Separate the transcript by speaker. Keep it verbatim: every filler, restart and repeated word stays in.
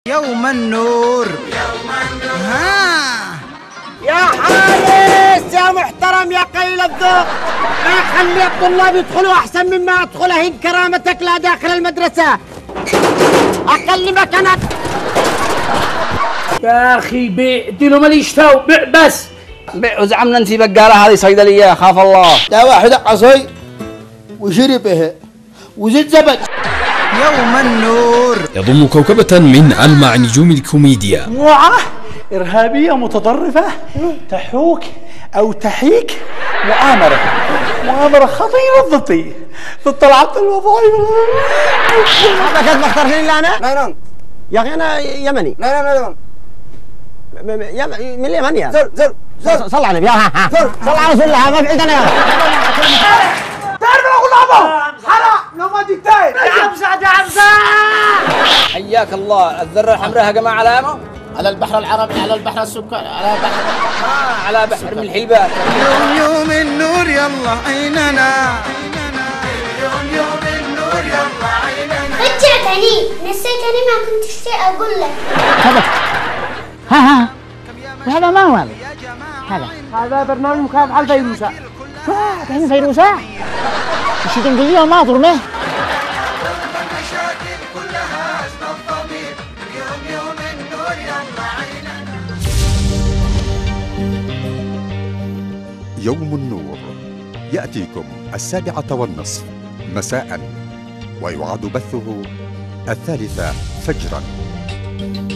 Speaker 1: يوم النور يوم النور ها
Speaker 2: يا حارس يا محترم يا قليل الذوق، ما خلي الطلاب يدخلوا احسن مما ادخل هين كرامتك لا داخل المدرسه. اكلمك انا
Speaker 3: يا اخي بيع اديله ماليش تو بيع بس
Speaker 4: بيع وزعمنا انت بقاله هذه صيدليه خاف الله.
Speaker 5: ده واحد عصي وشرب به وزيد زبد.
Speaker 1: يوم النور
Speaker 6: يضم كوكبة من ألمع نجوم الكوميديا.
Speaker 3: موعة إرهابية متطرفة تحوك أو تحيك مؤامرة مؤامرة خطيرة ضدي ضد العبد الوظائف.
Speaker 2: هذا كذب اخترتني الا انا؟
Speaker 5: لا لا
Speaker 2: يا اخي انا يمني.
Speaker 5: لا لا لا
Speaker 2: من اليمن يا
Speaker 5: زر زر زر
Speaker 2: صل على النبي. صل على رسول الله ما في عندنا.
Speaker 3: تعرف اقول لعبه حرام لو ما تقتل يا حمزه يا حمزه.
Speaker 4: حياك الله. الذرة الحمراء هجمة علامة
Speaker 5: على البحر العربي، على البحر السكري، على بحر
Speaker 4: آه على بحر من الحلبات.
Speaker 1: يوم يوم النور يلا عيننا. يوم يوم النور يلا عيننا.
Speaker 7: رجعتني نسيتني ما كنت اشتي اقول لك.
Speaker 2: ها ها هذا ما هو هذا؟
Speaker 1: هذا
Speaker 3: هذا برنامج مكافحة الفيروسات.
Speaker 2: الحين فيروسة ايش تنقل لي ما ظلمه.
Speaker 1: المشاكل كلها استنطبيب. يوم يوم النور يلا عيننا.
Speaker 8: يوم النور يأتيكم السابعة والنصف مساء، ويعاد بثه الثالثة فجرا.